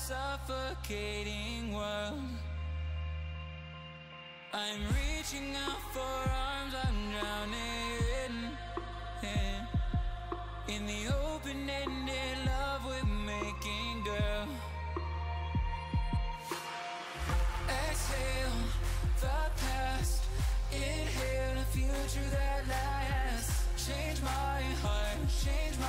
suffocating world. I'm reaching out for arms, I'm drowning in the open-ended love we're making, girl. Exhale the past, inhale a future that lasts. Change my heart, change my